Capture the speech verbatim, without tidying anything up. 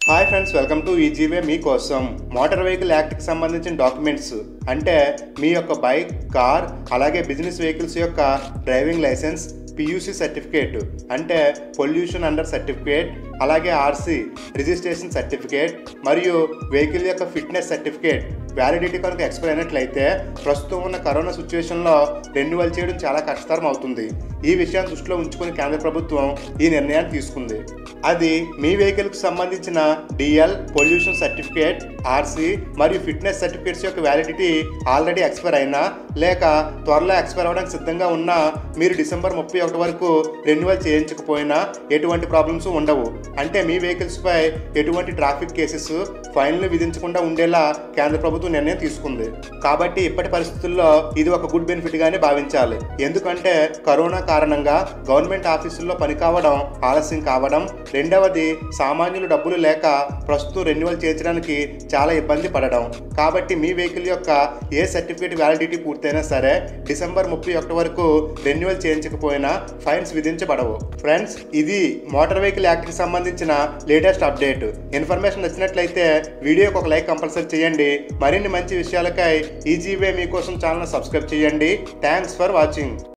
Hi friends, welcome to easy way. మీకోసం motor vehicle యాక్ట్కి సంబంధించిన డాక్యుమెంట్స్ అంటే మీ యొక్క బైక్, కార్, అలాగే బిజినెస్ వెహికల్స్ యొక్క డ్రైవింగ్ లైసెన్స్, పియూసీ సర్టిఫికేట్ అంటే పొల్యూషన్ అండర్ సర్టిఫికేట్, అలాగే ఆర్సీ రిజిస్ట్రేషన్ సర్టిఫికేట్ మరియు వెహికల్ యొక్క ఫిట్నెస్ సర్టిఫికేట్ వ్యాలిడిటీ కనుక ఎక్స్పైర్ అయినట్లయితే ప్రస్తుతం ఉన్న కరోనా సిచ్యువేషన్లో రెన్యువల్ చేయడం చాలా కష్టతరం అవుతుంది. ఈ విషయాన్ని దృష్టిలో ఉంచుకొని కేంద్ర ప్రభుత్వం ఈ నిర్ణయాన్ని తీసుకుంది. అది మీ వెహికల్కి సంబంధించిన డిఎల్, పొల్యూషన్ సర్టిఫికేట్, ఆర్సీ మరియు ఫిట్నెస్ సర్టిఫికేట్స్ యొక్క వ్యాలిడిటీ ఆల్రెడీ ఎక్స్పైర్ అయినా లేక త్వరలో ఎక్స్పైర్ అవ్వడానికి సిద్ధంగా ఉన్నా మీరు డిసెంబర్ ముప్పై ఒకటి వరకు రెన్యువల్ చేయించకపోయినా ఎటువంటి ప్రాబ్లమ్స్ ఉండవు. అంటే మీ వెహికల్స్పై ఎటువంటి ట్రాఫిక్ కేసెస్, ఫైన్లు విధించకుండా ఉండేలా కేంద్ర ప్రభుత్వం నిర్ణయం తీసుకుంది. కాబట్టి ఇప్పటి పరిస్థితుల్లో ఇది ఒక గుడ్ బెనిఫిట్ గానే భావించాలి. ఎందుకంటే కరోనా కారణంగా గవర్నమెంట్ ఆఫీసుల్లో పని కావడం ఆలస్యం కావడం, రెండవది సామాన్యులు డబ్బులు లేక ప్రస్తుతం రెన్యువల్ చేయించడానికి చాలా ఇబ్బంది పడడం. కాబట్టి మీ వెహికల్ యొక్క ఏ సర్టిఫికేట్ వ్యాలిడిటీ పూర్తయినా సరే డిసెంబర్ ముప్పై ఒకటి వరకు రెన్యువల్ చేయించకపోయినా ఫైన్స్ విధించబడవు. ఫ్రెండ్స్, ఇది మోటార్ వెహికల్ యాక్ట్కి సంబంధించిన లేటెస్ట్ అప్డేట్. ఇన్ఫర్మేషన్ నచ్చినట్లయితే వీడియోకి ఒక లైక్ కంపల్సరీ చేయండి. మరిన్ని మంచి విషయాలకై ఈజీవే మీకోసం ఛానల్ సబ్స్క్రైబ్ చేయండి. Thanks for watching.